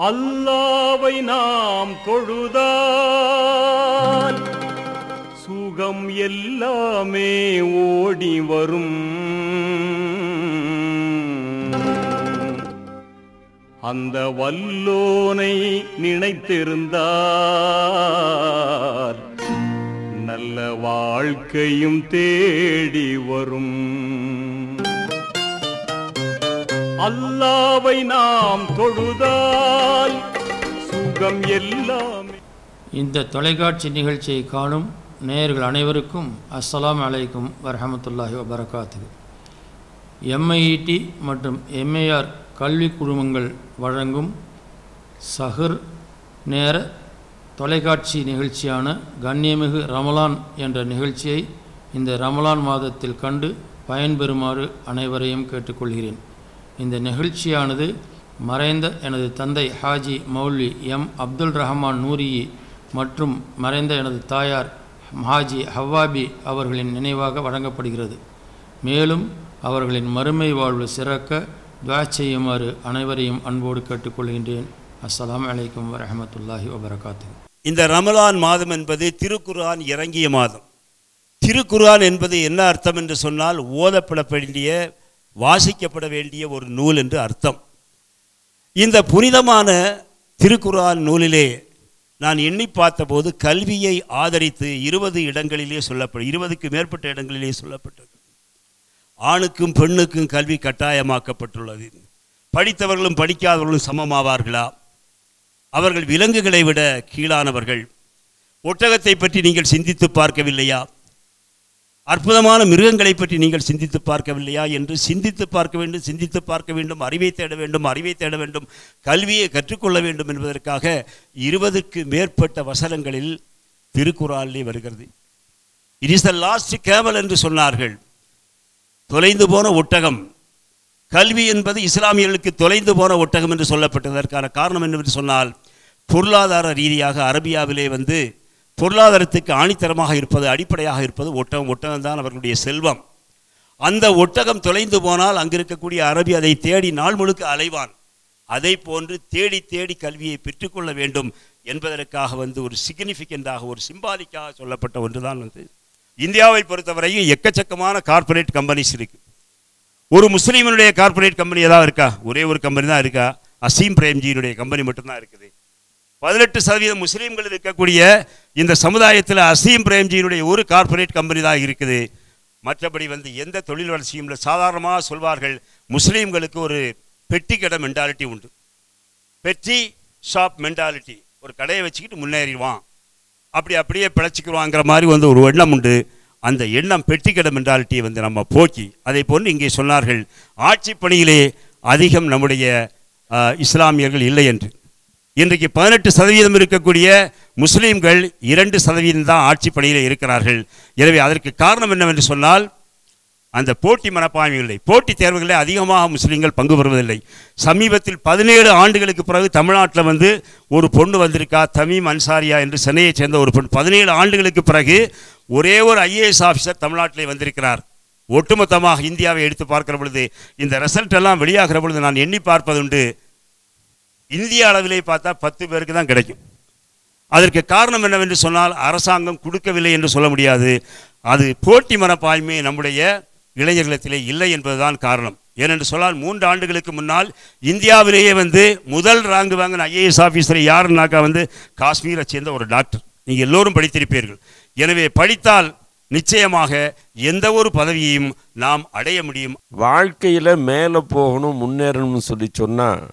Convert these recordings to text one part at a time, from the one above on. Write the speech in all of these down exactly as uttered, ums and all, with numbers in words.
அல்லாவை நாம் தொழுதால் சுகம் எல்லாமே ஓடி வரும். அந்த வல்லோனை நினைத்திருந்தால் நல்ல வாழ்க்கையும் தேடி வரும். அல்லாவை நாம் தொழுதால் சுகம் எல்லாமே. இந்த தொலைக்காட்சி நிகழ்ச்சியை காணும் நேயர்கள் அனைவருக்கும் அஸ்ஸலாமு அலைக்கும் வரஹமத்துல்லாஹி வபரகாத்துஹு. எம்ஐஇடி மற்றும் எம்ஏஆர் கல்வி குழுமங்கள் வழங்கும் சஹர் நேர தொலைக்காட்சி நிகழ்ச்சியான கண்ணியமிகு ரமலான் என்ற நிகழ்ச்சியை இந்த ரமலான் மாதத்தில் கண்டு பயன்பெறுமாறு அனைவரையும் கேட்டுக்கொள்கிறேன். இந்த நிகழ்ச்சியானது மறைந்த எனது தந்தை ஹாஜி மௌல்வி எம் அப்துல் ரஹ்மான் நூரி மற்றும் மறைந்த எனது தாயார் ஹாஜி ஹவ்வாபி அவர்களின் நினைவாக வழங்கப்படுகிறது. மேலும் அவர்களின் மறுமை வாழ்வு சிறக்க துஆ செய்யுமாறு அனைவரையும் அன்போடு கேட்டுக்கொள்கின்றேன். அஸ்ஸலாமு அலைக்கும் வரஹமத்துல்லாஹி வபரகாத்துஹு. இந்த ரமலான் மாதம் என்பது திருக்குர்ஆன் இறங்கிய மாதம். திருக்குர்ஆன் என்பது என்ன அர்த்தம் என்று சொன்னால் ஓதப்பட வேண்டிய வாசிக்கப்பட வேண்டிய ஒரு நூல் என்று அர்த்தம். இந்த புனிதமான திருக்குர்ஆன் நூலிலே நான் எண்ணி பார்த்தபோது கல்வியை ஆதரித்து இருபது இடங்களிலே சொல்லப்படும் இருபதுக்கு மேற்பட்ட இடங்களிலே சொல்லப்பட்டது. ஆணுக்கும் பெண்ணுக்கும் கல்வி கட்டாயமாக்கப்பட்டுள்ளது. படித்தவர்களும் படிக்காதவர்களும் சமமாவார்களா? அவர்கள் விலங்குகளை விட கீழானவர்கள். ஒட்டகத்தை பற்றி நீங்கள் சிந்தித்து பார்க்கவில்லையா? அற்புதமான மிருகங்களை பற்றி நீங்கள் சிந்தித்து பார்க்கவில்லையா என்று சிந்தித்து பார்க்க வேண்டும், சிந்தித்து பார்க்க வேண்டும், அறிவை தேட வேண்டும், அறிவை தேட வேண்டும், கல்வியை கற்றுக்கொள்ள வேண்டும் என்பதற்காக இருபதுக்கு மேற்பட்ட வசனங்களில் திருக்குர்ஆனிலே வருகிறது. It is the last camel என்று சொன்னார்கள். தொலைந்து போன ஒட்டகம். கல்வி என்பது இஸ்லாமியர்களுக்கு தொலைந்து போன ஒட்டகம் என்று சொல்லப்பட்டதற்கான காரணம் என்னவென்று சொன்னால், பொருளாதார ரீதியாக அரபியாவிலே வந்து பொருளாதாரத்துக்கு ஆணித்தரமாக இருப்பது, அடிப்படையாக இருப்பது ஒட்டகம். ஒட்டகம்தான் அவர்களுடைய செல்வம். அந்த ஒட்டகம் தொலைந்து போனால் அங்கு இருக்கக்கூடிய அரபி அதை தேடி நாள் முழுக்க அலைவான். அதை போன்று தேடி தேடி கல்வியை பெற்றுக்கொள்ள வேண்டும் என்பதற்காக வந்து ஒரு சிக்னிஃபிகண்டாக, ஒரு சிம்பாலிக்காக சொல்லப்பட்ட ஒன்றுதான் வந்து. இந்தியாவை பொறுத்தவரையும் எக்கச்சக்கமான கார்ப்பரேட் கம்பெனிஸ் இருக்கு. ஒரு முஸ்லீமனுடைய கார்ப்பரேட் கம்பெனி ஏதாவது இருக்கா? ஒரே ஒரு கம்பெனி தான் இருக்கா? அசீம் பிரேம்ஜியினுடைய கம்பெனி மட்டும்தான் இருக்குது. பதினெட்டு சதவீதம் முஸ்லீம்கள் இருக்கக்கூடிய இந்த சமுதாயத்தில் அசீம் பிரேம்ஜியினுடைய ஒரு கார்ப்பரேட் கம்பெனி தான் இருக்குது. மற்றபடி வந்து எந்த தொழில் வளர்ச்சியும் இல்லை. சாதாரணமாக சொல்வார்கள், முஸ்லீம்களுக்கு ஒரு பெட்டி கடை மென்டாலிட்டி உண்டு. பெட்டி ஷாப் மென்டாலிட்டி. ஒரு கடையை வச்சுக்கிட்டு முன்னேறிடுவான், அப்படி அப்படியே பிழைச்சிக்குவாங்கிற மாதிரி வந்து ஒரு எண்ணம் உண்டு. அந்த எண்ணம் பெட்டிக்கடை மென்டாலிட்டியை வந்து நம்ம போக்கி, அதை போன்று இங்கே சொன்னார்கள், ஆட்சி பணியிலே அதிகம் நம்முடைய இஸ்லாமியர்கள் இல்லை என்று. இன்றைக்கு பதினெட்டு சதவீதம் இருக்கக்கூடிய முஸ்லீம்கள் இரண்டு சதவீதம் தான் ஆட்சி பணியில் இருக்கிறார்கள். எனவே அதற்கு காரணம் என்னவென்று சொன்னால், அந்த போட்டி மனப்பான்மை இல்லை. போட்டித் தேர்வுகளில் அதிகமாக முஸ்லீம்கள் பங்கு பெறுவதில்லை. சமீபத்தில் பதினேழு ஆண்டுகளுக்கு பிறகு தமிழ்நாட்டில் வந்து ஒரு பொண்ணு வந்திருக்கா, தமீம் அன்சாரியா என்று சென்னையைச் சேர்ந்த ஒரு பொண்ணு. பதினேழு ஆண்டுகளுக்கு பிறகு ஒரே ஒரு ஐஏஎஸ் ஆஃபீஸர் தமிழ்நாட்டிலே வந்திருக்கிறார். ஒட்டுமொத்தமாக இந்தியாவை எடுத்து பார்க்கிற பொழுது, இந்த ரிசல்ட் எல்லாம் வெளியாகிற பொழுது நான் எண்ணி பார்ப்பதுண்டு, இந்திய அளவிலே பார்த்தா பத்து பேருக்கு தான் கிடைக்கும். அதற்கு காரணம் என்னவென்று சொன்னால், அரசாங்கம் கொடுக்கவில்லை என்று சொல்ல முடியாது. அது போட்டி மனப்பான்மை நம்முடைய இளைஞர்களிடத்திலே இல்லை என்பதுதான் காரணம். ஏனென்று சொன்னால், மூன்று ஆண்டுகளுக்கு முன்னால் இந்தியாவிலேயே வந்து முதல் ரேங்க் வாங்கின ஐஏஎஸ் ஆஃபீஸர் யாருன்னாக்கா வந்து காஷ்மீரை சேர்ந்த ஒரு டாக்டர். நீங்கள் எல்லோரும் படித்திருப்பீர்கள். எனவே படித்தால் நிச்சயமாக எந்த ஒரு பதவியையும் நாம் அடைய முடியும். வாழ்க்கையில் மேலே போகணும், முன்னேறணும்னு சொல்லி சொன்னால்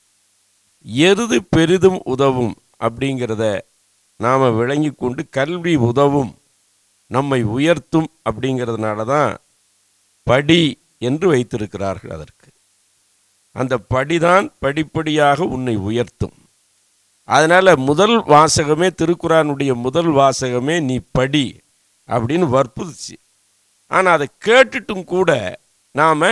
எருது பெரிதும் உதவும் அப்படிங்கிறத நாம் விளங்கி கொண்டு, கல்வி உதவும், நம்மை உயர்த்தும் அப்படிங்கிறதுனால தான் படி என்று வைத்திருக்கிறார்கள். அதற்கு அந்த படிதான் படிப்படியாக உன்னை உயர்த்தும். அதனால் முதல் வாசகமே, திருக்குர்ஆனுடைய முதல் வாசகமே நீ படி அப்படின்னு வற்புறுச்சு. ஆனால் அதை கேட்டுட்டும் கூட நாம்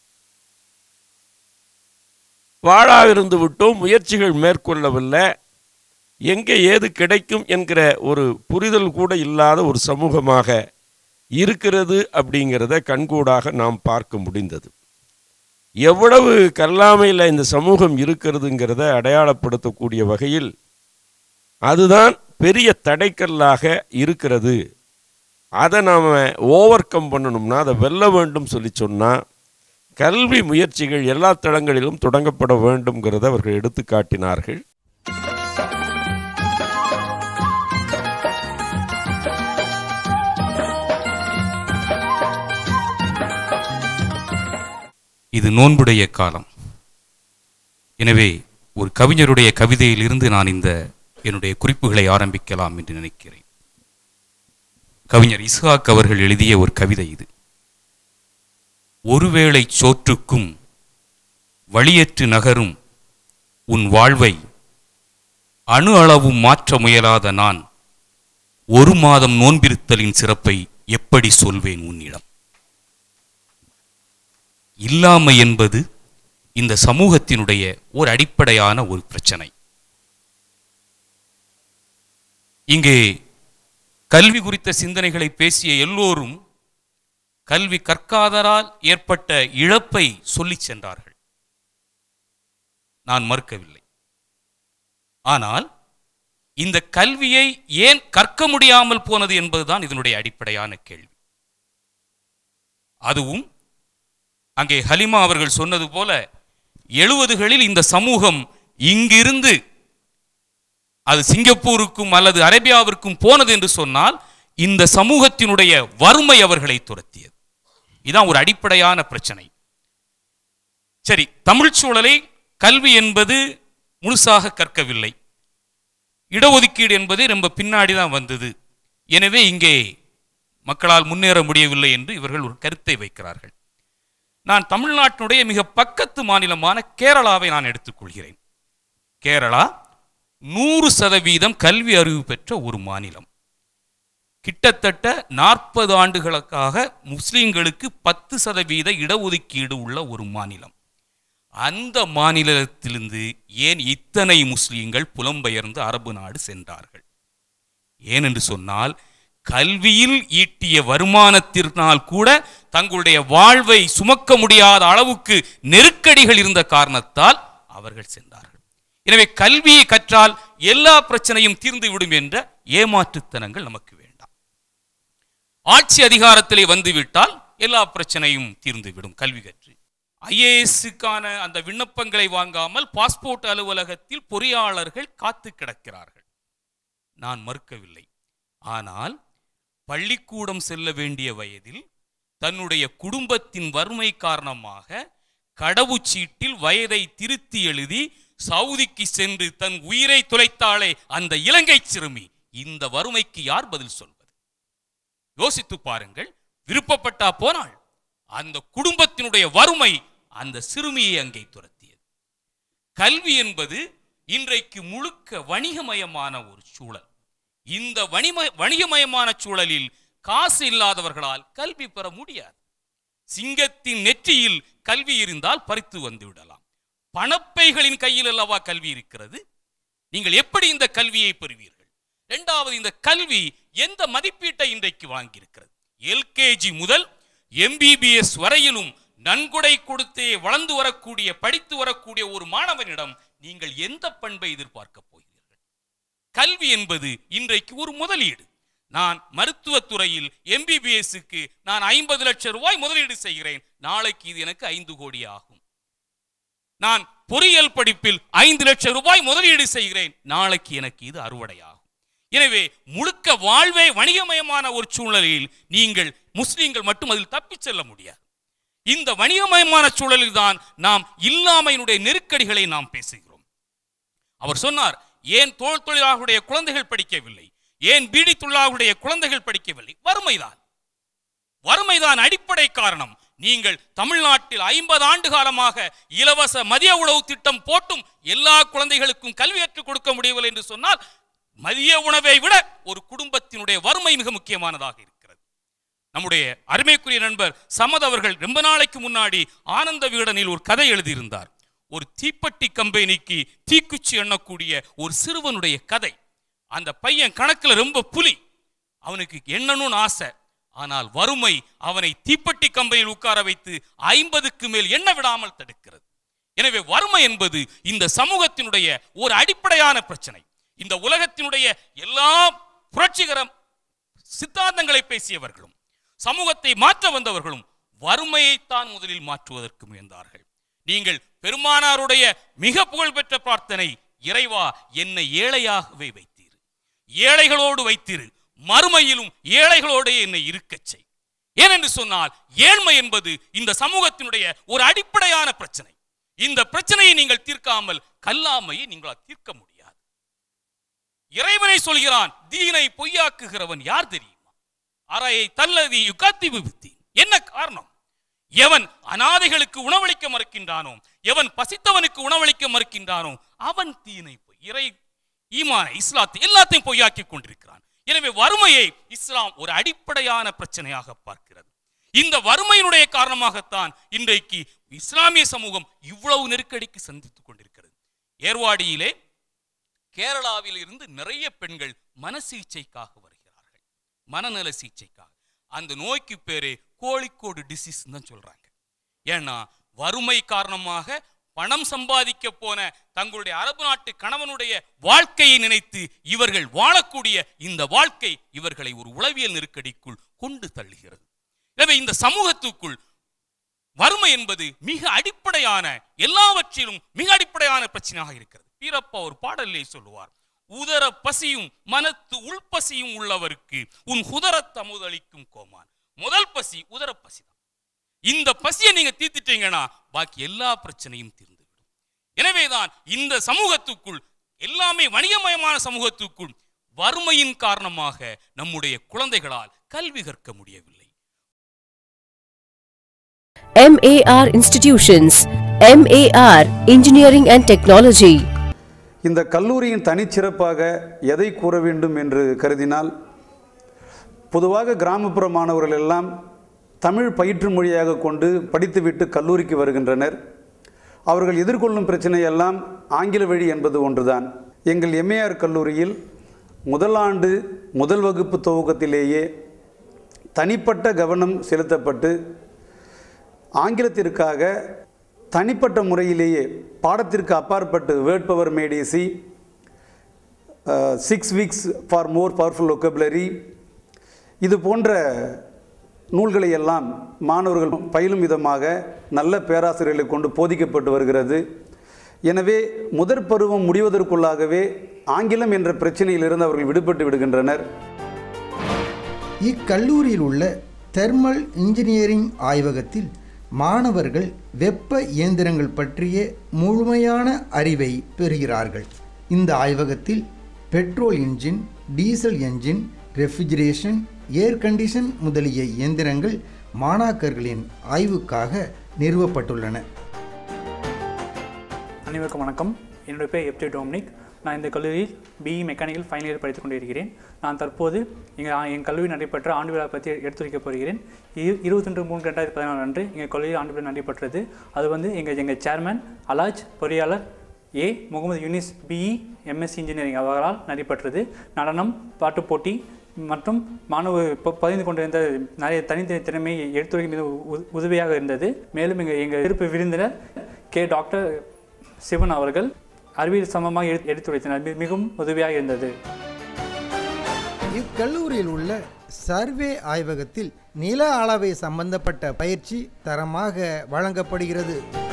வாழாவிருந்து விட்டோம், முயற்சிகள் மேற்கொள்ளவில்லை. எங்கே ஏது கிடைக்கும் என்கிற ஒரு புரிதல் கூட இல்லாத ஒரு சமூகமாக இருக்கிறது அப்படிங்கிறத கண்கூடாக நாம் பார்க்க முடிந்தது. எவ்வளவு கல்லாமையில் இந்த சமூகம் இருக்கிறதுங்கிறத அடையாளப்படுத்தக்கூடிய வகையில் அதுதான் பெரிய தடைக்கல்லாக இருக்கிறது. அதை நாம் ஓவர் கம் பண்ணணும்னா, அதை வெல்ல வேண்டும் சொல்லி சொன்னால் கல்வி முயற்சிகள் எல்லா தளங்களிலும் தொடங்கப்பட வேண்டும்ங்கிறத அவர்கள் எடுத்து காட்டினார்கள். இது நோன்புடைய காலம். எனவே ஒரு கவிஞருடைய கவிதையிலிருந்து நான் இந்த என்னுடைய குறிப்புகளை ஆரம்பிக்கலாம் என்று நினைக்கிறேன். கவிஞர் இஸ்ஹாக் அவர்கள் எழுதிய ஒரு கவிதை இது. ஒருவேளை சோற்றுக்கும் வழியற்று நகரும் உன் வாழ்வை அணு அளவும் மாற்ற முயலாத நான் ஒரு மாதம் நோன்பிருத்தலின் சிறப்பை எப்படி சொல்வேன் உன்னிடம்? இல்லாமை என்பது இந்த சமூகத்தினுடைய ஒரு அடிப்படையான ஒரு பிரச்சனை. இங்கே கல்வி குறித்த சிந்தனைகளை பேசிய எல்லோரும் கல்வி கற்காதரால் ஏற்பட்ட இழப்பை சொல்லி சென்றார்கள். நான் மறுக்கவில்லை. ஆனால் இந்த கல்வியை ஏன் கற்க முடியாமல் போனது என்பதுதான் இதனுடைய அடிப்படையான கேள்வி. அதுவும் அங்கே ஹலிமா அவர்கள் சொன்னது போல எழுபதுகளில் இந்த சமூகம் இங்கிருந்து அது சிங்கப்பூருக்கும் அல்லது அரேபியாவிற்கும் போனது என்று சொன்னால் இந்த சமூகத்தினுடைய வறுமை அவர்களை துரத்தியது. இதுதான் ஒரு அடிப்படையான பிரச்சனை. சரி, தமிழ் சூழலை கல்வி என்பது முழுசாக கற்கவில்லை. இடஒதுக்கீடு என்பது ரொம்ப பின்னாடி தான் வந்தது. எனவே இங்கே மக்களால் முன்னேற முடியவில்லை என்று இவர்கள் ஒரு கருத்தை வைக்கிறார்கள். நான் தமிழ்நாட்டினுடைய மிக பக்கத்து மாநிலமான கேரளாவை நான் எடுத்துக்கொள்கிறேன். கேரளா நூறு சதவீதம் கல்வி அறிவு பெற்ற ஒரு மாநிலம். கிட்டத்தட்ட நாற்பது ஆண்டுகளுக்காக முஸ்லிம்களுக்கு பத்து சதவீத இடஒதுக்கீடு உள்ள ஒரு மாநிலம். அந்த மாநிலத்திலிருந்து ஏன் இத்தனை முஸ்லிம்கள் புலம்பெயர்ந்து அரபு நாடு சென்றார்கள்? ஏனென்று சொன்னால் கல்வியில் ஈட்டிய வருமானத்தினால் கூட தங்களுடைய வாழ்வை சுமக்க முடியாத அளவுக்கு நெருக்கடிகள் இருந்த காரணத்தால் அவர்கள் சென்றார்கள். எனவே கல்வியை கற்றால் எல்லா பிரச்சனையும் தீர்ந்துவிடும் என்ற ஏமாற்றுத்தனங்கள் நமக்கு வேண்டாம். ஆட்சி அதிகாரத்திலே வந்துவிட்டால் எல்லா பிரச்சனையும் தீர்ந்துவிடும் கல்வி கற்று. ஐஏஎஸ்க்கான அந்த விண்ணப்பங்களை வாங்காமல் பாஸ்போர்ட் அலுவலகத்தில் பொறியாளர்கள் காத்து கிடக்கிறார்கள். நான் மறுக்கவில்லை. ஆனால் பள்ளிக்கூடம் செல்ல வேண்டிய வயதில் தன்னுடைய குடும்பத்தின் வறுமை காரணமாக கடவுச்சீட்டில் வயதை திருத்தி எழுதி சவுதிக்கு சென்று தன் உயிரை தொலைத்தாளே அந்த இலங்கை சிறுமி, இந்த வறுமைக்கு யார் பதில் சொல்வது? யோசித்து பாருங்கள். விருப்பப்பட்டா போனாள். அந்த குடும்பத்தினுடைய வறுமை அந்த சிறுமியை அங்கே துரத்தியது. கல்வி என்பது இன்றைக்கு முழுக்க வணிகமயமான ஒரு சூழல். இந்த வணிகமயமான சூழலில் காசு இல்லாதவர்களால் கல்வி பெற முடியாது. சிங்கத்தின் நெற்றியில் கல்வி இருந்தால் பறித்து வந்து விடலாம். பணப்பைகளின் கையில் அல்லவா கல்வி இருக்கிறது. நீங்கள் எப்படி இந்த கல்வியை பெறுவீர்கள்? இரண்டாவது, இந்த கல்வி எந்த மதிப்பீட்டை இன்றைக்கு வாங்கியிருக்கிறது? எல்கேஜி முதல் எம்பிபிஎஸ் வரையிலும் நன்கொடை கொடுத்தே வளர்ந்து வரக்கூடிய படித்து வரக்கூடிய ஒரு மாணவனிடம் நீங்கள் எந்த பண்பை எதிர்பார்க்க போகிறீர்கள்? கல்வி என்பது இன்றைக்கு ஒரு முதலீடு. நான் மருத்துவத்துறையில் எம்பிபிஎஸ்க்கு நான் ஐம்பது லட்சம் ரூபாய் முதலீடு செய்கிறேன். நாளைக்கு இது எனக்கு ஐந்து கோடி ஆகும். நான் பொறியியல் படிப்பில் ஐந்து லட்சம் ரூபாய் முதலீடு செய்கிறேன். நாளைக்கு எனக்கு இது அறுவடையாகும். எனவே முழுக்க வாழ்வே வணிகமயமான ஒரு சூழலில் நீங்கள் முஸ்லிம்கள் மட்டும் அதில் தப்பிச் செல்ல முடியாது. இந்த வணிகமயமான சூழலில் தான் நாம் இல்லாமையினுடைய நெருக்கடிகளை நாம் பேசுகிறோம். அவர் சொன்னார், ஏன் தோல் தொழிலாளர்களுடைய குழந்தைகள் படிக்கவில்லை, ஏன் பீடி தொழிலாளர்களுடைய குழந்தைகள் படிக்கவில்லை? வறுமைதான். வறுமைதான் அடிப்படை காரணம். நீங்கள் தமிழ்நாட்டில் ஐம்பது ஆண்டு காலமாக இலவச மதிய உணவு திட்டம் போட்டும் எல்லா குழந்தைகளுக்கும் கல்வி கற்றுக் கொடுக்க முடியவில்லை என்று சொன்னால் மதிய உணவை விட ஒரு குடும்பத்தினுடைய வறுமை மிக முக்கியமானதாக இருக்கிறது. நம்முடைய அருமைக்குரிய நண்பர் சமத் அவர்கள் ரொம்ப நாளைக்கு முன்னாடி ஆனந்த விகடனில் ஒரு கதை எழுதியிருந்தார். ஒரு தீப்பெட்டி கம்பெனிக்கு தீக்குச்சி எண்ணக்கூடிய ஒரு சிறுவனுடைய கதை. அந்த பையன் கணக்கில் ரொம்ப புலி, அவனுக்கு எண்ணணும்னு ஆசை. ஆனால் வறுமை அவனை தீப்பெட்டி கம்பெனியில் உட்கார வைத்து ஐம்பதுக்கு மேல் எண்ண விடாமல் தடுக்கிறது. எனவே வறுமை என்பது இந்த சமூகத்தினுடைய ஒரு அடிப்படையான பிரச்சனை. இந்த உலகத்தினுடைய எல்லா புரட்சிகர சித்தாந்தங்களை பேசியவர்களும் சமூகத்தை மாற்ற வந்தவர்களும் வறுமையைத்தான் முதலில் மாற்றுவதற்கு முயன்றார்கள். நீங்கள் பெருமானாருடைய மிக புகழ்பெற்ற பிரார்த்தனை, இறைவா என்னை ஏழையாகவே வைத்தீர், ஏழைகளோடு வைத்தீர், மறுமையிலும் ஏழைகளோடு என்னை இருக்கச் செய். ஏனென்று சொன்னால் ஏழ்மை என்பது இந்த சமூகத்தினுடைய ஒரு அடிப்படையான பிரச்சனை. இந்த பிரச்சனையை நீங்கள் தீர்க்காமல் கல்லாமையை நீங்கள் தீர்க்க முடியாது. இறைவனை சொல்கிறான், தீனை பொய்யாக்குகிறவன் யார் தெரியுமா? அறையை தல்லதி யுகாத்தி விபத்தி. என்ன காரணம்? எவன் அனாதைகளுக்கு உணவளிக்க மறுக்கின்றானோ, எவன் பசித்தவனுக்கு உணவளிக்க மறுக்கின்றானோ அவன் தீனை பொய், இறை ஈமானை இஸ்லாத்தை எல்லாத்தையும் பொய்யாக்கி கொண்டிருக்கிறான். எனவே வறுமையை இஸ்லாம் ஒரு அடிப்படையான பிரச்சனையாக பார்க்கிறது. இந்த வறுமையினுடைய காரணமாகத்தான் இன்றைக்கு இஸ்லாமிய சமூகம் இவ்வளவு நெருக்கடிக்கு சந்தித்துக் கொண்டிருக்கிறது. ஏர்வாடியிலே கேரளாவில் இருந்து நிறைய பெண்கள் மன சிகிச்சைக்காக வருகிறார்கள், மனநல சிகிச்சைக்காக. அந்த நோய்க்கு பேரே கோழிக்கோடு டிசீஸ் தான் சொல்றாங்க. ஏன்னா வறுமை காரணமாக பணம் சம்பாதிக்க போன தங்களுடைய அரபு நாட்டு கணவனுடைய வாழ்க்கையை நினைத்து இவர்கள் வாழக்கூடிய இந்த வாழ்க்கை இவர்களை ஒரு உளவியல் நெருக்கடிக்குள் கொண்டு தள்ளுகிறது. எனவே இந்த சமூகத்துக்குள் வறுமை என்பது மிக அடிப்படையான, எல்லாவற்றிலும் மிக அடிப்படையான பிரச்சனையாக இருக்கிறது. வீரப்பா ஒரு பாடலிலே சொல்லுவார், உதர பசியும் மனத்து உள்பசியும் உள்ளவருக்கு உன் உதர தமுதளிக்கும் கோமான். முதல் பசி உதர பசி தான். இந்த பசியை நீங்க தீர்த்துட்டீங்கன்னா பாக்கி எல்லா பிரச்சனையும் தீர்ந்துவிடும். எனவேதான் இந்த சமூகத்துக்குள், எல்லாமே வணிகமயமான சமூகத்துக்குள் வறுமையின் காரணமாக நம்முடைய குழந்தைகளால் கல்வி கற்க முடியவில்லை. M A R Institutions, M A R Engineering and Technology. இந்த கல்லூரியின் தனிச்சிறப்பாக எதை கூற வேண்டும் என்று கருதினால், பொதுவாக கிராமப்புற மாணவர்கள் எல்லாம் தமிழ் பயிற்று மொழியாக கொண்டு படித்துவிட்டு கல்லூரிக்கு வருகின்றனர். அவர்கள் எதிர்கொள்ளும் பிரச்சனையெல்லாம் ஆங்கில வழி என்பது ஒன்றுதான். எங்கள் M A R கல்லூரியில் முதலாண்டு முதல் வகுப்பு துவக்கத்திலேயே தனிப்பட்ட கவனம் செலுத்தப்பட்டு ஆங்கிலத்திற்காக தனிப்பட்ட முறையிலேயே பாடத்திற்கு அப்பாற்பட்டு word power made easy, six weeks for more powerful vocabulary, இது போன்ற நூல்களை எல்லாம் மாணவர்கள் பயிலும் விதமாக நல்ல பேராசிரியர்களை கொண்டு போதிக்கப்பட்டு வருகிறது. எனவே முதற் பருவம் முடிவதற்குள்ளாகவே ஆங்கிலம் என்ற பிரச்சனையிலிருந்து அவர்கள் விடுபட்டு விடுகின்றனர். இக்கல்லூரியில் உள்ள தெர்மல் இன்ஜினியரிங் ஆய்வகத்தில் மாணவர்கள் வெப்ப இயந்திரங்கள் பற்றிய முழுமையான அறிவை பெறுகிறார்கள். இந்த ஆய்வகத்தில் petrol engine, diesel engine, refrigeration, air condition முதலிய இயந்திரங்கள் மாணாக்கர்களின் ஆய்வுக்காக நிறுவப்பட்டுள்ளன. அனைவருக்கும் வணக்கம். என்னுடைய பேர் எப்டி டோம்னிக். நான் இந்த கல்லூரியில் பிஇ மெக்கானிக்கல் ஃபைனல் இயர் படித்துக் கொண்டிருக்கிறேன். நான் தற்போது எங்கள் என் கல்லூரி நடைபெற்ற ஆண்டு விழா பற்றி எடுத்துரைக்கப் போகிறேன். இரு இருபத்தொன்று மூணு ரெண்டாயிரத்தி பதினாலு அன்று எங்கள் கல்லூரியில் ஆண்டு விழா நடைபெற்றது. அது வந்து எங்கள் எங்கள் சேர்மன் அலாஜ் பொறியாளர் A Mohammed Younis BE MSc engineering அவர்களால் நடைபெற்றது. நடனம், பாட்டு போட்டி மற்றும் மாணவ பதிந்து கொண்டிருந்த நிறைய தனித்தனி திறமையை எடுத்துரைக்கும் மீது உதவியாக இருந்தது. மேலும் எங்கள் எங்கள் சிறப்பு விருந்தினர் கே டாக்டர் சிவன் அவர்கள் அறிவியல் சமமாக எடுத்துரைத்தனர். மிகவும் உதவியாக இருந்தது. இக்கல்லூரியில் உள்ள சர்வே ஆய்வகத்தில் நில அளவை சம்பந்தப்பட்ட பயிற்சி தரமாக வழங்கப்படுகிறது.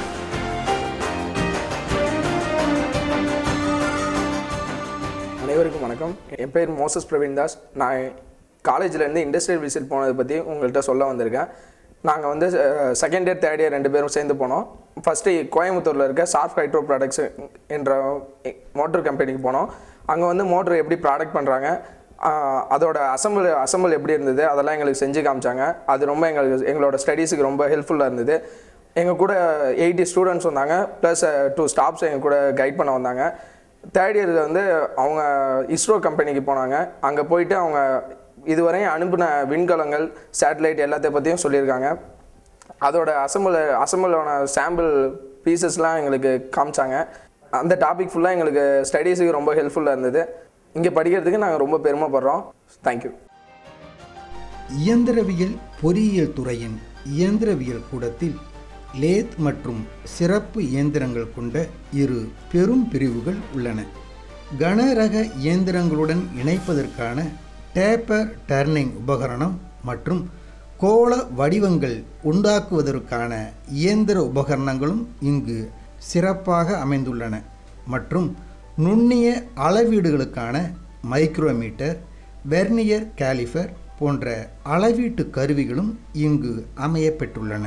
அனைவருக்கும் வணக்கம். என் பேர் மோசஸ் பிரவீன் தாஸ். நான் காலேஜிலேருந்து இண்டஸ்ட்ரியல் விசிட் போனதை பற்றி உங்கள்கிட்ட சொல்ல வந்திருக்கேன். நாங்கள் வந்து செகண்ட் இயர் தேர்ட் இயர் ரெண்டு பேரும் சேர்ந்து போனோம். ஃபஸ்ட்டு கோயம்புத்தூரில் இருக்க சார்ஃப் ஹைட்ரோ ப்ராடக்ட்ஸ் என்ற மோட்டர் கம்பெனிக்கு போனோம். அங்கே வந்து மோட்டர் எப்படி ப்ராடக்ட் பண்ணுறாங்க, அதோட அசம்பிள் அசம்பிள் எப்படி இருந்தது, அதெல்லாம் எங்களுக்கு செஞ்சு காமிச்சாங்க. அது ரொம்ப எங்களுக்கு எங்களோட ஸ்டடீஸுக்கு ரொம்ப ஹெல்ப்ஃபுல்லாக இருந்தது. எங்கள் கூட எயிட்டி ஸ்டூடெண்ட்ஸ் வந்தாங்க, ப்ளஸ் டூ ஸ்டாஃப்ஸ் எங்கள் கூட கைட் பண்ண வந்தாங்க. தேர்ட் இயரில் வந்து அவங்க இஸ்ரோ கம்பெனிக்கு போனாங்க. அங்கே போயிட்டு அவங்க இதுவரையும் அனுப்பின விண்கலங்கள், சேட்டலைட் எல்லாத்தையும் பற்றியும் சொல்லியிருக்காங்க. அதோட அசம்பிள் அசம்பிளான சாம்பிள் பீசஸ்லாம் எங்களுக்கு காமிச்சாங்க. அந்த டாபிக் ஃபுல்லாக எங்களுக்கு ஸ்டடீஸுக்கு ரொம்ப ஹெல்ப்ஃபுல்லாக இருந்தது. இங்கே படிக்கிறதுக்கு நாங்கள் ரொம்ப பெருமைப்படுறோம். தேங்க்யூ. இயந்திரவியல் பொறியியல் துறையின் இயந்திரவியல் கூடத்தில் லேத் மற்றும் சிறப்பு இயந்திரங்கள் கொண்ட இரு பெரும் பிரிவுகள் உள்ளன. கனரக இயந்திரங்களுடன் இணைப்பதற்கான டேப்பர் டர்னிங் உபகரணம் மற்றும் கோள வடிவங்கள் உண்டாக்குவதற்கான இயந்திர உபகரணங்களும் இங்கு சிறப்பாக அமைந்துள்ளன. மற்றும் நுண்ணிய அளவீடுகளுக்கான மைக்ரோமீட்டர், வெர்னியர் கேலிஃபர் போன்ற அளவீட்டு கருவிகளும் இங்கு அமையப்பெற்றுள்ளன.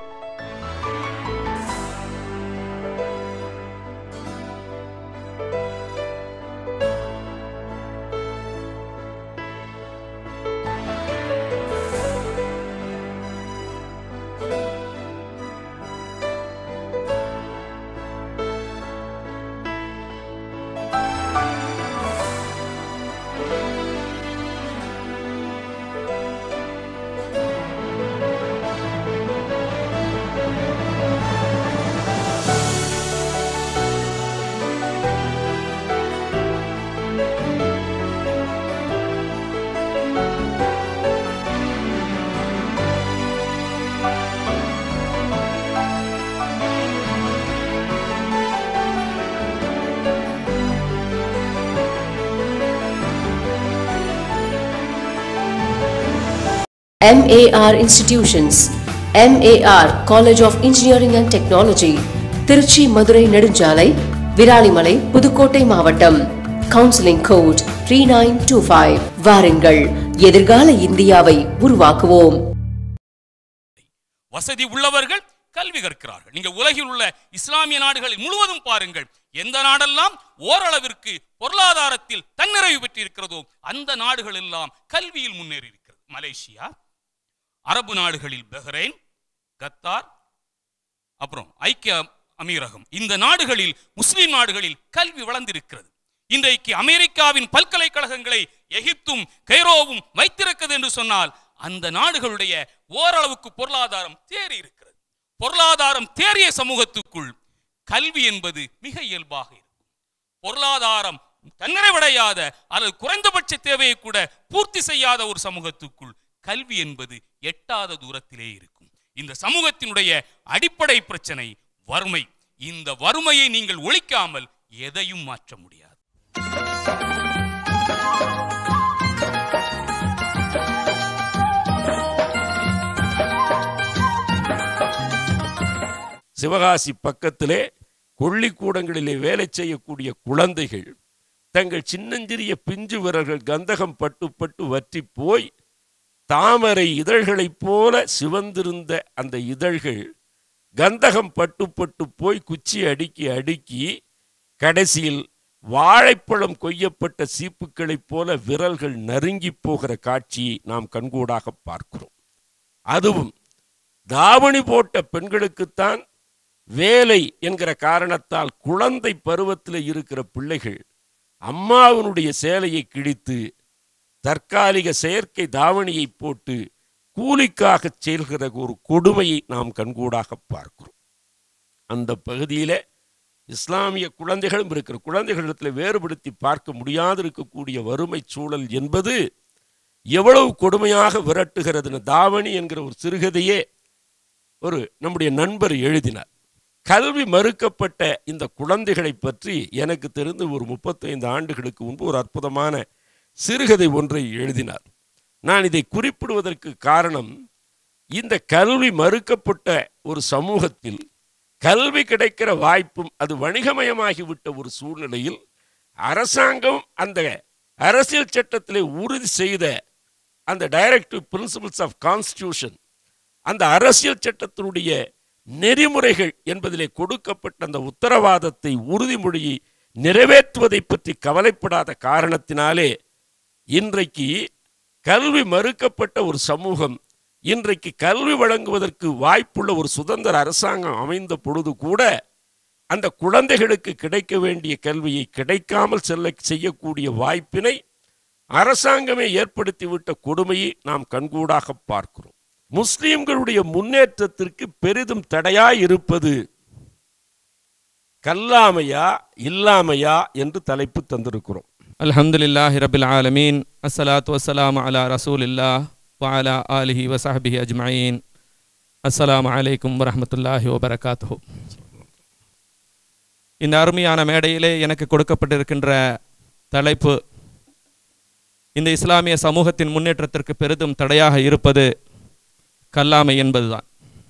M A R Institutions, M A R College of Engineering and Technology, Trichy Madurai நெடுஞ்சாலை, விராலிமலை, புதுக்கோட்டை மாவட்டம். Counselling code three nine two five. வாருங்கள், எதிர்கால இந்தியாவை உருவாக்குவோம். வசதி உள்ளவர்கள் கல்வி கற்கிறார்கள். நீங்கள் உலகில் உள்ள இஸ்லாமிய நாடுகளில் முழுவதும் பாருங்கள், எந்த நாடெல்லாம் ஓரளவிற்கு பொருளாதாரத்தில் தன்னிறைவு பெற்றிருக்கிறதோ அந்த நாடுகள் எல்லாம் கல்வியில் முன்னேறி இருக்கிறது. மலேசியா, அரபு நாடுகளில் பஹ்ரைன், கத்தார், அப்புறம் ஐக்கிய அமீரகம், இந்த நாடுகளில் முஸ்லிம் நாடுகளில் கல்வி வளர்ந்திருக்கிறது. இன்றைக்கு அமெரிக்காவின் பல்கலைக்கழகங்களை எகிப்தும் கைரோவும் வைத்திருக்கிறது என்று சொன்னால் அந்த நாடுகளுடைய ஓரளவுக்கு பொருளாதாரம் தேறி இருக்கிறது. பொருளாதாரம் தேறிய சமூகத்துக்குள் கல்வி என்பது மிக இயல்பாக இருக்கும். பொருளாதாரம் தன்னிறைவடையாத அல்லது குறைந்தபட்ச தேவையை கூட பூர்த்தி செய்யாத ஒரு சமூகத்துக்குள் கல்வி என்பது எட்டாத தூரத்திலே இருக்கும். இந்த சமூகத்தினுடைய அடிப்படை பிரச்சனை வறுமை. இந்த வறுமையை நீங்கள் ஒழிக்காமல் எதையும் மாற்ற முடியாது. சிவகாசி பக்கத்திலே கொள்ளிக்கூடங்களிலே வேலை செய்யக்கூடிய குழந்தைகள் தங்கள் சின்னஞ்சிறிய பிஞ்சு விரல்கள் கந்தகம் பட்டு பட்டு வற்றி போய் தாமரை இதழ்களைப் போல சிவந்திருந்த அந்த இதழ்கள் கந்தகம் பட்டு பட்டு போய் குச்சி அடுக்கி அடுக்கி கடைசியில் வாழைப்பழம் கொய்யப்பட்ட சீப்புக்களைப் போல விரல்கள் நறுங்கி போகிற காட்சியை நாம் கண்கூடாக பார்க்கிறோம். அதுவும் தாவணி போட்ட பெண்களுக்குத்தான் வேலை என்கிற காரணத்தால் குழந்தை பருவத்தில் இருக்கிற பிள்ளைகள் அம்மாவினுடைய சேலையை கிழித்து தற்காலிக செயற்கை தாவணியை போட்டு கூலிக்காக செல்கிற ஒரு கொடுமையை நாம் கண்கூடாக பார்க்கிறோம். அந்த பகுதியில் இஸ்லாமிய குழந்தைகளும் இருக்கிற குழந்தைகளிடத்தில் வேறுபடுத்தி பார்க்க முடியாது இருக்கக்கூடிய வறுமை சூழல் என்பது எவ்வளவு கொடுமையாக விரட்டுகிறதுன்னு தாவணி என்கிற ஒரு சிறுகதையே ஒரு நம்முடைய நண்பர் எழுதினார். கல்வி மறுக்கப்பட்ட இந்த குழந்தைகளை பற்றி எனக்கு தெரிந்து ஒரு முப்பத்தைந்து ஆண்டுகளுக்கு முன்பு ஒரு அற்புதமான சிறுகதை ஒன்றை எழுதினார். நான் இதை குறிப்பிடுவதற்கு காரணம், இந்த கல்வி மறுக்கப்பட்ட ஒரு சமூகத்தில் கல்வி கிடைக்கிற வாய்ப்பும் அது வணிகமயமாகிவிட்ட ஒரு சூழ்நிலையில் அரசாங்கம் அந்த அரசியல் சட்டத்திலே உறுதி செய்த அந்த டைரக்டிவ் பிரின்சிபிள்ஸ் ஆஃப் கான்ஸ்டிடியூஷன், அந்த அரசியல் சட்டத்தினுடைய நெறிமுறைகள் என்பதிலே கொடுக்கப்பட்ட அந்த உத்தரவாதத்தை உறுதிமொழியை நிறைவேற்றுவதை பற்றி கவலைப்படாத காரணத்தினாலே இன்றைக்கு கல்வி மறுக்கப்பட்ட ஒரு சமூகம் இன்றைக்கு கல்வி வழங்குவதற்கு வாய்ப்புள்ள ஒரு சுதந்திர அரசாங்கம் அமைந்த பொழுது கூட அந்த குழந்தைகளுக்கு கிடைக்க வேண்டிய கல்வியை கிடைக்காமல் செல்ல செய்யக்கூடிய வாய்ப்பினை அரசாங்கமே ஏற்படுத்திவிட்ட கொடுமையை நாம் கண்கூடாக பார்க்கிறோம். முஸ்லிம்களுடைய முன்னேற்றத்திற்கு பெரிதும் தடையாய் இருப்பது கல்லாமையா இல்லாமையா என்று தலைப்பு தந்திருக்கிறோம். அல்ஹம்துலில்லாஹி ரபில் ஆலமீன், அஸ்ஸலாத்து வஸ்ஸலாமு அலா ரசூலில்லாஹ் وعلى آله وصحبه أجمعين. السلام عليكم ورحمة الله وبركاته. இந்த அருமையான மேடையிலே எனக்கு கொடுக்கப்பட்டிருக்கின்ற தலைப்பு இந்த இஸ்லாமிய சமூகத்தின் முன்னேற்றத்திற்கு பெரிதும் தடையாக இருப்பது கல்லாமை என்பதுதான்.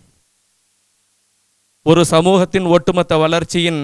ஒரு சமூகத்தின் ஒட்டுமொத்த வளர்ச்சியின்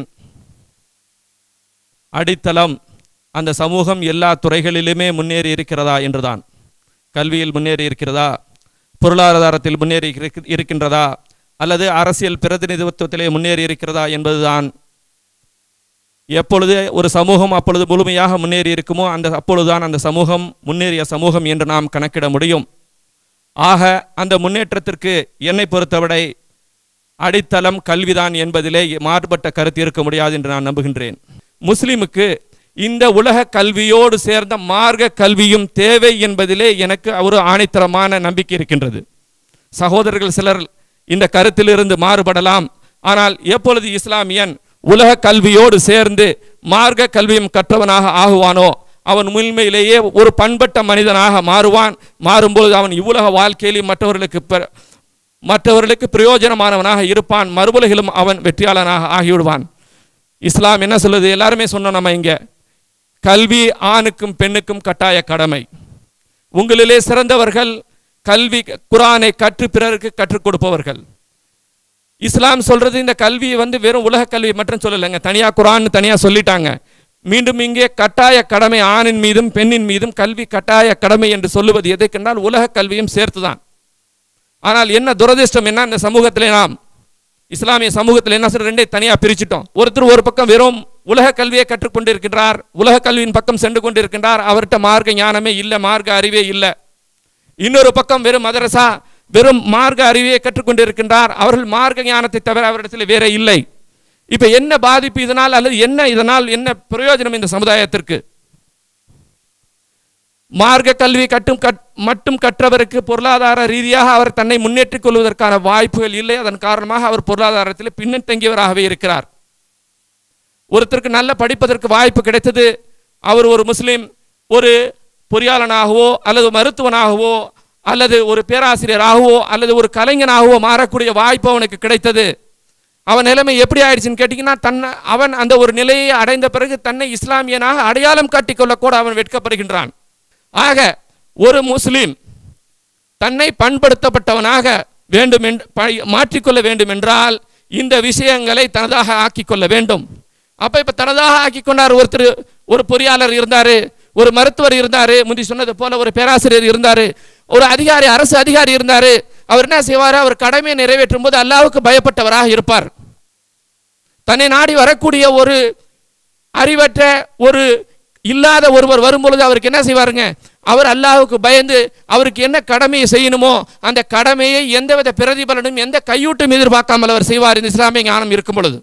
அடித்தளம் அந்த சமூகம் எல்லா துறைகளிலுமே முன்னேறி இருக்கிறதா என்றுதான். கல்வியில் முன்னேறி இருக்கிறதா, பொருளாதாரத்தில் முன்னேறி இருக்கின்றதா, அல்லது அரசியல் பிரதிநிதித்துவத்திலே முன்னேறி இருக்கிறதா என்பதுதான். எப்பொழுது ஒரு சமூகம் அப்பொழுது முழுமையாக முன்னேறி இருக்குமோ அந்த அப்பொழுதுதான் அந்த சமூகம் முன்னேறிய சமூகம் என்று நாம் கணக்கிட முடியும். ஆக அந்த முன்னேற்றத்திற்கு என்னை பொறுத்தவரை அடித்தளம் கல்விதான் என்பதிலே மாறுபட்ட கருத்து இருக்க முடியாது என்று நான் நம்புகின்றேன். முஸ்லிமுக்கு இந்த உலக கல்வியோடு சேர்ந்த மார்க்க கல்வியும் தேவை என்பதிலே எனக்கு ஒரு ஆணித்தரமான நம்பிக்கை இருக்கின்றது. சகோதரர்கள் சிலர் இந்த கருத்திலிருந்து மாறுபடலாம். ஆனால் எப்பொழுது இஸ்லாமியன் உலக கல்வியோடு சேர்ந்து மார்க்க கல்வியும் கற்றவனாக ஆகுவானோ அவன் உண்மையிலேயே ஒரு பண்பட்ட மனிதனாக மாறுவான். மாறும்பொழுது அவன் இவ்வுலக வாழ்க்கையிலும் மற்றவர்களுக்கு மற்றவர்களுக்கு பிரயோஜனமானவனாக இருப்பான். மறுபுலகிலும் அவன் வெற்றியாளனாக ஆகிவிடுவான். இஸ்லாம் என்ன சொல்லுது? எல்லாருமே சொன்னோம் நம்ம இங்கே, கல்வி ஆணுக்கும் பெண்ணுக்கும் கட்டாய கடமை. உங்களிலே சிறந்தவர்கள் கல்வி குர்ஆனை கற்று பிறருக்கு கற்றுக் கொடுப்பவர்கள். இஸ்லாம் சொல்றது இந்த கல்வி வந்து வெறும் உலக கல்வி மட்டும் சொல்லலைங்க, தனியா குர்ஆன் தனியா சொல்லிட்டாங்க. மீண்டும் இங்கே கட்டாய கடமை, ஆணின் மீதும் பெண்ணின் மீதும் கல்வி கட்டாய கடமை என்று சொல்லுவது எதற்கென்றால் உலக கல்வியும் சேர்த்துதான். ஆனால் என்ன துரதிர்ஷ்டம் என்ன, இந்த சமூகத்திலே நாம் இஸ்லாமிய சமூகத்தில் என்ன சொல்ற, ரெண்டே தனியா பிரிச்சுட்டோம். ஒருத்தர் ஒரு பக்கம் வெறும் உலக கல்வியை கற்றுக்கொண்டிருக்கின்றார், உலக கல்வியின் பக்கம் சென்று கொண்டிருக்கின்றார், அவர்கிட்ட மார்க்க ஞானமே இல்லை, மார்க்க அறிவே இல்லை. இன்னொரு பக்கம் வெறும் மதரசா வெறும் மார்க்க அறிவியை கற்றுக்கொண்டிருக்கின்றார், அவர்கள் மார்க்க ஞானத்தை தவிர அவரிடத்தில் வேற இல்லை. இப்ப என்ன பாதிப்பு இதனால், அல்லது என்ன இதனால் என்ன பிரயோஜனம் இந்த சமுதாயத்திற்கு? மார்க்க கல்வி கட்டும் மட்டும் கற்றவருக்கு பொருளாதார ரீதியாக அவர் தன்னை முன்னேற்றிக் கொள்வதற்கான வாய்ப்புகள் இல்லை. அதன் காரணமாக அவர் பொருளாதாரத்தில் பின்னத்தங்கியவராகவே இருக்கிறார். ஒருத்தருக்கு நல்ல படிப்பதற்கு வாய்ப்பு கிடைத்தது, அவர் ஒரு முஸ்லீம், ஒரு பொறியாளனாகவோ அல்லது மருத்துவனாகவோ அல்லது ஒரு பேராசிரியராகவோ அல்லது ஒரு கலைஞனாகவோ மாறக்கூடிய வாய்ப்பு அவனுக்கு கிடைத்தது. அவன் நிலைமை எப்படி ஆயிடுச்சுன்னு கேட்டிங்கன்னா, தன்னை அவன் அந்த ஒரு நிலையை அடைந்த பிறகு தன்னை இஸ்லாமியனாக அடையாளம் காட்டிக்கொள்ளக்கூட அவன் வெட்கப்படுகின்றான். ஆக ஒரு முஸ்லீம் தன்னை பண்படுத்தப்பட்டவனாக வேண்டும் என்று மாற்றிக்கொள்ள வேண்டும் என்றால் இந்த விஷயங்களை தனதாக ஆக்கிக்கொள்ள வேண்டும். அப்ப இப்ப தனதாக ஆக்கி கொண்டார். ஒருத்தர் ஒரு பொறியாளர் இருந்தாரு, ஒரு மருத்துவர் இருந்தாரு, முந்தி சொன்னது போல ஒரு பேராசிரியர் இருந்தாரு, ஒரு அதிகாரி அரசு அதிகாரி இருந்தாரு. அவர் என்ன செய்வார்? அவர் கடமையை நிறைவேற்றும் போது அல்லாஹ்வுக்கு பயப்பட்டவராக இருப்பார். தன்னை நாடி வரக்கூடிய ஒரு அறிவற்ற ஒரு இல்லாத ஒருவர் வரும்பொழுது அவருக்கு என்ன செய்வாருங்க? அவர் அல்லாஹ்வுக்கு பயந்து அவருக்கு என்ன கடமையை செய்யணுமோ அந்த கடமையை எந்தவித பிரதிபலனும் எந்த கையூட்டும் எதிர்பார்க்காமல் அவர் செய்வார். இந்த இஸ்லாமிய ஞானம் இருக்கும் பொழுது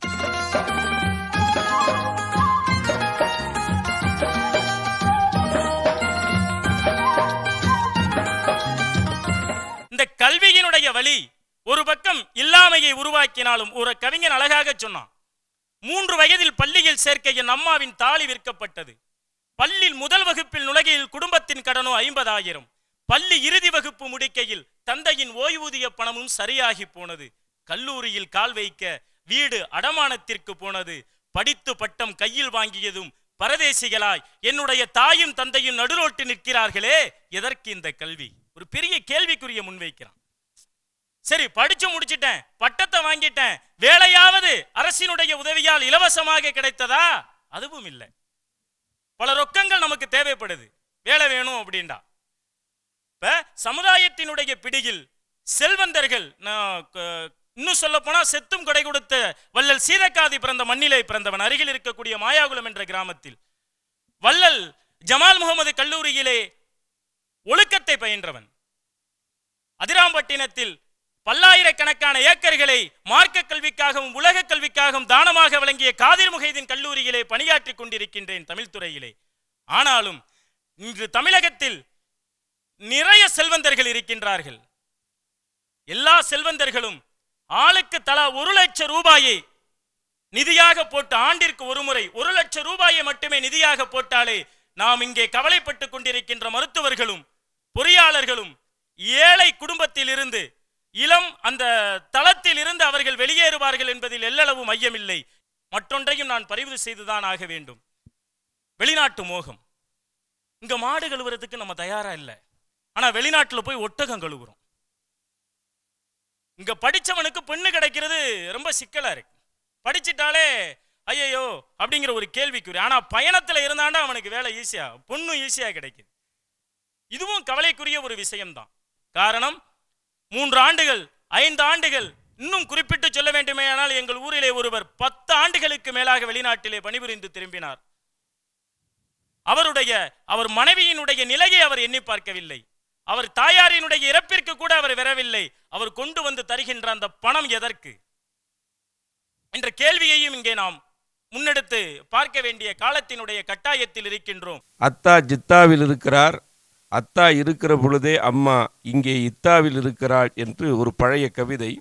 இந்த கல்வியினுடைய வழி ஒரு பக்கம் இல்லாமையை உருவாக்கினாலும் ஒரு கவிஞன் அழகாக சொன்னான், மூன்று வயதில் பள்ளியில் சேர்க்க என் அம்மாவின் தாலி விற்கப்பட்டது. பள்ளியில் முதல் வகுப்பில் நுழைகையில் குடும்பத்தின் கடனோ ஐம்பதாயிரம். பள்ளி இறுதி வகுப்பு முடிக்கையில் தந்தையின் ஓய்வூதிய பணமும் சரியாகி போனது. கல்லூரியில் கால் வைக்க வீடு அடமானத்திற்கு போனது. படித்து பட்டம் கையில் வாங்கியதும் பரதேசிகளாய் என்னுடைய தாயும் தந்தையும் நடுரோட்டு நிற்கிறார்களே, எதற்கு இந்த கல்வி? ஒரு பெரிய கேள்விக்குரிய முன்வைக்கிறான். சரி, படிச்சு முடிச்சிட்டேன், பட்டத்தை வாங்கிட்டேன், வேலையாவது அரசினுடைய உதவியால் இலவசமாக கிடைத்ததா? அதுவும் இல்லை. பல ரொக்கங்கள் நமக்கு தேவைப்படுது, வேலை வேணும் அப்படின்டா. இப்ப சமுதாயத்தினுடைய பிடியில் செல்வந்தர்கள், இன்னும் சொல்ல போனா செத்தும் கொடை கொடுத்த வள்ளல் சீதக்காதி பிறந்த மண்ணிலே பிறந்தவன். அருகில் இருக்கக்கூடிய மாயாகுளம் என்ற கிராமத்தில் வள்ளல் ஜமால் முகமது கல்லூரியிலே ஒழுக்கத்தை பயின்றவன். அதிராம்பட்டினத்தில் பல்லாயிரக்கணக்கான ஏக்கர்களை மார்க்க கல்விக்காகவும் உலக கல்விக்காகவும் தானமாக வழங்கிய காதிர் முஹைதீன் கல்லூரியிலே பணியாற்றிக் கொண்டிருக்கின்றேன் தமிழ் துறையிலே. ஆனாலும் இன்று தமிழகத்தில் நிறைய செல்வந்தர்கள் இருக்கின்றார்கள். எல்லா செல்வந்தர்களும் ஆளுக்கு தலா ஒரு லட்சம் ரூபாயை நிதியாக போட்டு, ஆண்டிற்கு ஒரு முறை ஒரு லட்சம் ரூபாயை மட்டுமே நிதியாக போட்டாலே நாம் இங்கே கவலைப்பட்டு கொண்டிருக்கின்ற மருத்துவர்களும் பொறியாளர்களும் ஏழை குடும்பத்தில் இருந்து இளம் அந்த தளத்தில் இருந்து அவர்கள் வெளியேறுவார்கள் என்பதில் எல்லளவு மையமில்லை. மற்றொன்றையும் நான் பதிவு செய்துதான் ஆக வேண்டும். வெளிநாட்டு மோகம். இங்க மாடு கழுவுறதுக்கு நம்ம தயாரா இல்லை, ஆனா வெளிநாட்டுல போய் ஒட்டகம் கழுவுறோம். இங்க படிச்சவனுக்கு பெண்ணு கிடைக்கிறது ரொம்ப சிக்கலா இருக்கு. படிச்சுட்டாலே ஐயோ அப்படிங்கிற ஒரு கேள்விக்குரிய. ஆனா பயணத்துல இருந்தாண்டா அவனுக்கு வேலை ஈஸியா, பொண்ணும் ஈஸியா கிடைக்குது. இதுவும் கவலைக்குரிய ஒரு விஷயம்தான். காரணம், மூன்று ஆண்டுகள் ஐந்து ஆண்டுகள் இன்னும் குறிப்பிட்டு சொல்ல வேண்டுமேயானால் எங்கள் ஊரிலே ஒருவர் பத்து ஆண்டுகளுக்கு மேலாக வெளிநாட்டிலே பணிபுரிந்து திரும்பினார். அவருடைய அவர் மனைவியினுடைய நிலையை அவர் எண்ணி பார்க்கவில்லை. அவர் தாயாரினுடைய இறப்பிற்கு கூட அவர் வரவில்லை. அவர் கொண்டு வந்து தருகின்ற அந்த பணம் எதற்கு என்ற கேள்வியையும் இங்கே நாம் முன்னெடுத்து பார்க்க வேண்டிய காலத்தினுடைய கட்டாயத்தில் இருக்கின்றோம். அத்தா ஜித்தாவில் இருக்கிறார், அத்தா இருக்கிற பொழுதே அம்மா இங்கே இத்தாவில் இருக்கிறாள் என்று ஒரு பழைய கவிதை.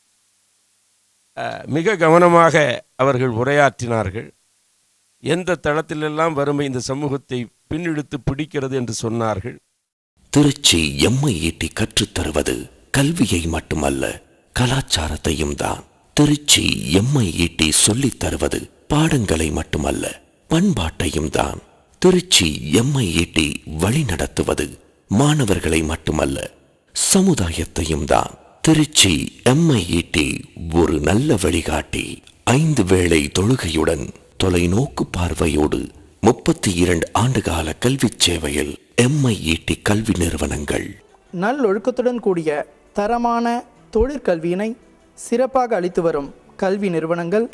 மிக கவனமாக அவர்கள் உரையாற்றினார்கள். எந்த தளத்திலெல்லாம் வறுமை இந்த சமூகத்தை பின்னெடுத்து பிடிக்கிறது என்று சொன்னார்கள். திருச்சி எம்ஐஇடி கற்றுத்தருவது கல்வியை மட்டுமல்ல, கலாச்சாரத்தையும் தான். திருச்சி எம்ஐஇடி சொல்லித் தருவது பாடங்களை மட்டுமல்ல, பண்பாட்டையும் தான். திருச்சி எம்ஐஇடி வழிநடத்துவது மாணவர்களை மட்டுமல்ல, சமுதாயத்தையும் தான். திருச்சி எம்ஐஇடி ஒரு நல்ல வழிகாட்டி. ஐந்து வேளை தொழுகையுடன் தொலைநோக்கு பார்வையோடு முப்பத்தி இரண்டு ஆண்டுகால கல்வி சேவையில் எம்ஐஇடி கல்வி நிறுவனங்கள். நல்லொழுக்கத்துடன் கூடிய தரமான தொழிற்கல்வியினை சிறப்பாக அளித்து வரும் கல்வி நிறுவனங்கள்.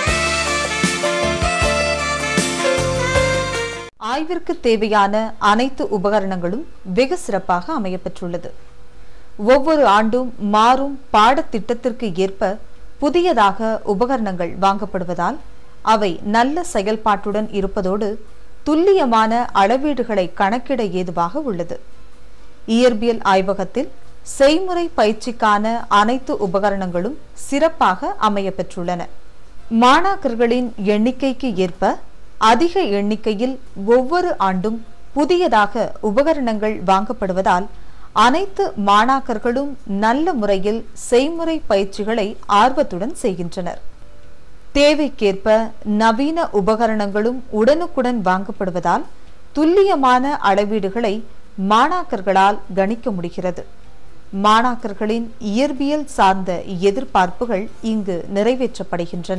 ஆய்விற்கு தேவையான அனைத்து உபகரணங்களும் வெகு சிறப்பாக அமையப்பெற்றுள்ளது. ஒவ்வொரு ஆண்டும் மாறும் பாடத்திட்டத்திற்கு ஏற்ப புதியதாக உபகரணங்கள் வாங்கப்படுவதால் அவை நல்ல செயல்பாட்டுடன் இருப்பதோடு துல்லியமான அளவீடுகளை கணக்கிட ஏதுவாக உள்ளது. இயற்பியல் ஆய்வகத்தில் செய்முறை பயிற்சிக்கான அனைத்து உபகரணங்களும் சிறப்பாக அமையப்பெற்றுள்ளன. மாணாக்கர்களின் எண்ணிக்கைக்கு ஏற்ப அதிக எண்ணிக்கையில் ஒவ்வொரு ஆண்டும் புதியதாக உபகரணங்கள் வாங்கப்படுவதால் அனைத்து மாணாக்கர்களும் நல்ல முறையில் செய்முறை பயிற்சிகளை ஆர்வத்துடன் செய்கின்றனர். தேவைக்கேற்ப நவீன உபகரணங்களும் உடனுக்குடன் வாங்கப்படுவதால் துல்லியமான அளவீடுகளை மாணாக்கர்களால் கணிக்க முடிகிறது. மாணாக்கர்களின் இயற்பியல் சார்ந்த எதிர்பார்ப்புகள் இங்கு நிறைவேற்றப்படுகின்றன.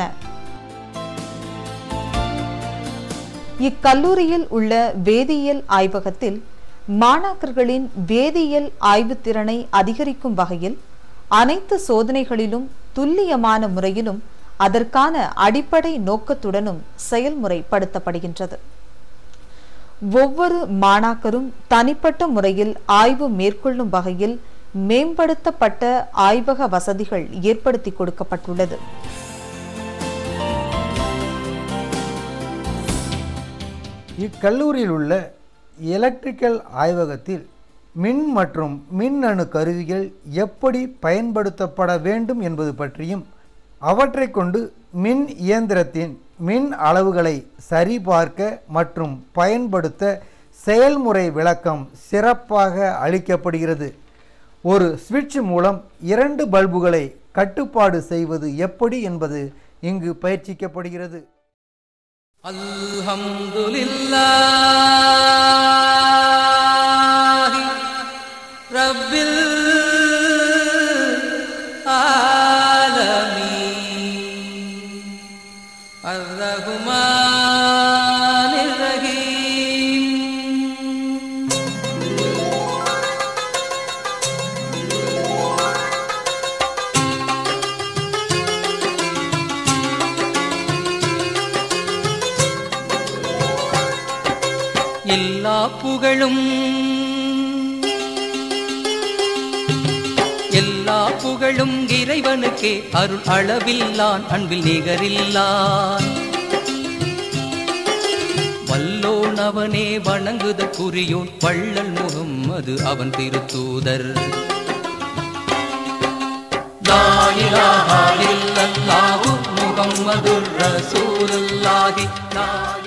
இக்கல்லூரியில் உள்ள வேதியியல் ஆய்வகத்தில் மாணாக்கர்களின் வேதியியல் ஆய்வு திறனை அதிகரிக்கும் வகையில் அனைத்து சோதனைகளிலும் துல்லியமான முறையிலும் அதற்கான அடிப்படை நோக்கத்துடனும் செயல்முறைப்படுத்தப்படுகின்றது. ஒவ்வொரு மாணாக்கரும் தனிப்பட்ட முறையில் ஆய்வு மேற்கொள்ளும் வகையில் மேம்படுத்தப்பட்ட ஆய்வக வசதிகள் ஏற்படுத்தி கொடுக்கப்பட்டுள்ளது. இக்கல்லூரியில் உள்ள எலக்ட்ரிக்கல் ஆய்வகத்தில் மின் மற்றும் மின்னணு கருவிகள் எப்படி பயன்படுத்தப்பட வேண்டும் என்பது பற்றியும் அவற்றை கொண்டு மின் இயந்திரத்தின் மின் அளவுகளை சரிபார்க்க மற்றும் பயன்படுத்த செயல்முறை விளக்கம் சிறப்பாக அளிக்கப்படுகிறது. ஒரு சுவிட்ச் மூலம் இரண்டு பல்புகளை கட்டுப்பாடு செய்வது எப்படி என்பது இங்கு பயிற்சிக்கப்படுகிறது. அல்ஹம்துலில்லாஹி ரப்பில் எல்லா புகழும் எல்லா புகழும் இறைவனுக்கே, அருள் அளவில்லான் அன்பில் நிகரில்லான். வல்லோன் அவனே வணங்குதற்குரியோன், வள்ளல் முகம்மது அவன் திருத்தூதர். லா இலாஹா இல்லல்லாஹு முஹம்மதுர் ரசூலுல்லாஹி.